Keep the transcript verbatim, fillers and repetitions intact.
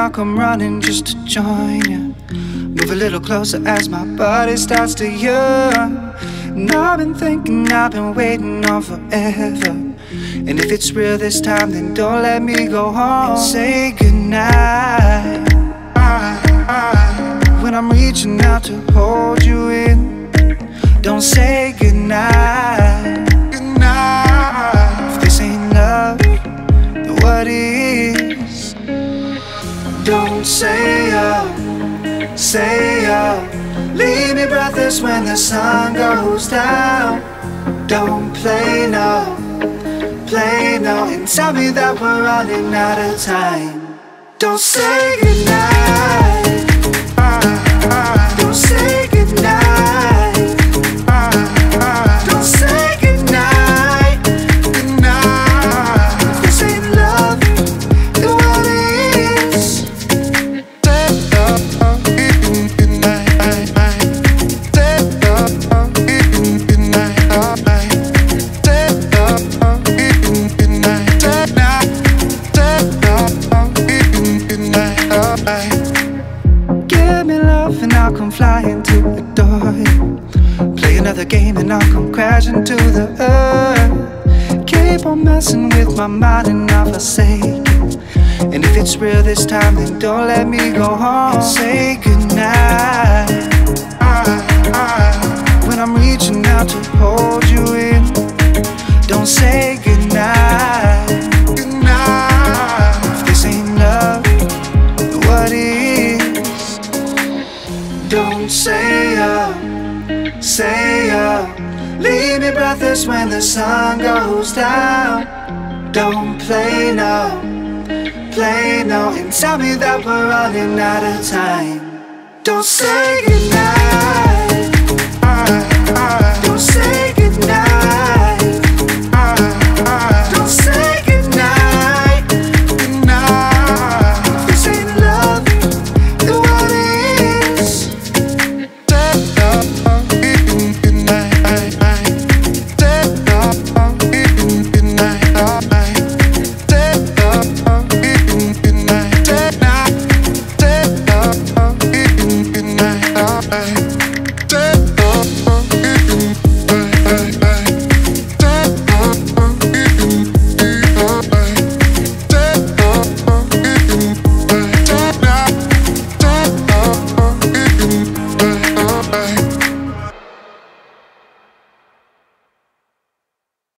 I'll come running just to join you. Move a little closer as my body starts to yearn. And I've been thinking, I've been waiting on forever. And if it's real this time, then don't let me go home. Say goodnight when I'm reaching out to hold you in. Don't say goodnight, goodnight. If this ain't love, then what is? Don't say oh, say oh. Leave me breathless when the sun goes down. Don't play no, play no, and tell me that we're running out of time. Don't say goodnight, don't say goodnight, don't say goodnight, goodnight. If this ain't love, then what is? Give me love and I'll come flying to adore you. Play another game and I'll come crashing to the earth. Keep on messing with my mind and I'll forsake it. And if it's real this time, then don't let me go home. Say goodnight when I'm reaching out to hold you in. Don't say goodnight, goodnight. If this ain't love, then what is? Don't say oh, say oh. Leave me breathless when the sun goes down. Don't play no, play no, and tell me that we're running out of time. Don't say goodnight.